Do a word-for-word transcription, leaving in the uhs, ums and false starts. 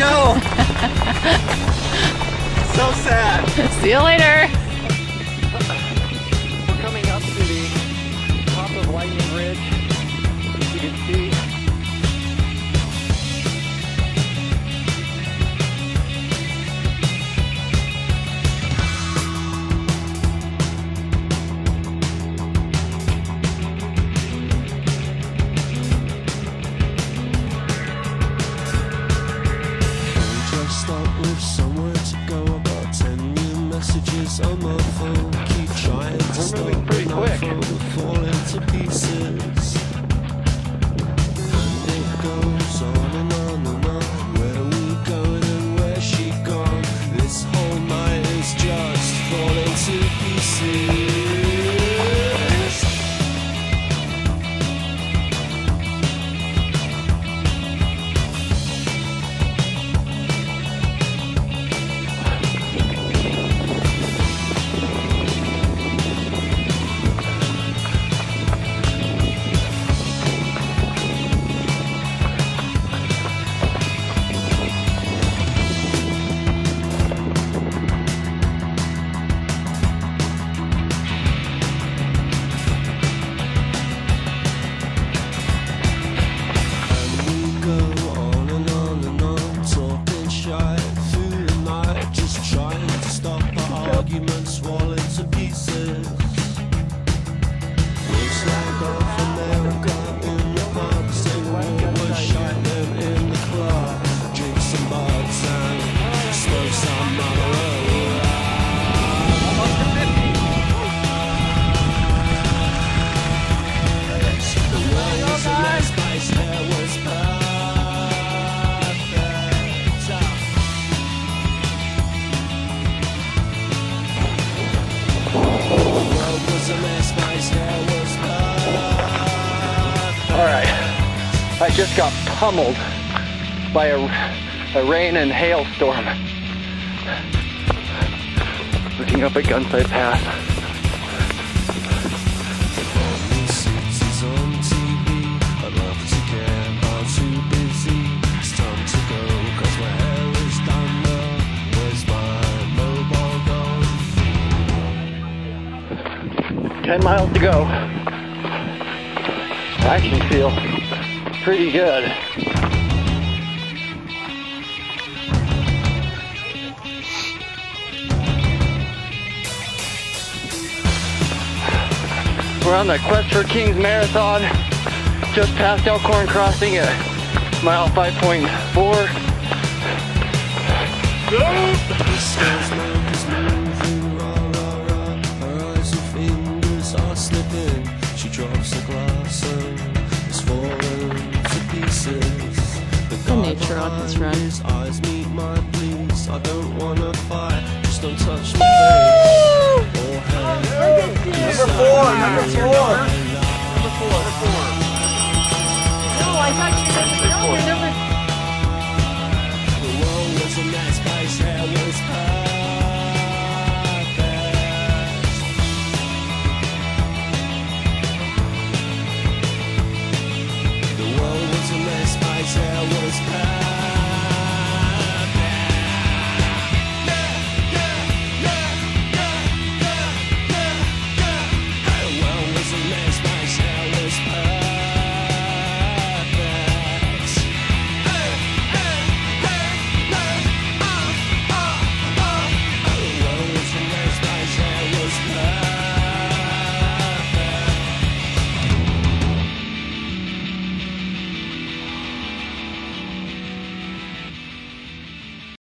go. So sad. See you later. We're coming up to the top of Lightning Ridge. You can see. With somewhere to go, about ten new messages on my phone. Keep trying to We're stop moving pretty quick. my phone to fall into pieces. And it goes on and on and on. Where are we going and where's she gone? This whole night is just falling to pieces. Arguments fall into pieces. Looks like North America in the pub. Say what was shot them in the club. Drink some buds and smoke some marijuana. The world was a mess, Spice hair was perfect. Alright, I just got pummeled by a, a rain and hailstorm. Looking up at Gunsight Pass. Ten miles to go. I actually feel pretty good. We're on the Quest for Kings Marathon, just past Elkhorn Crossing at mile five point four. She drops the glass and it's falling to pieces. The nature on this run. His eyes meet my pleas. I don't wanna fight, just don't touch my face. Or hand. Number four, number four.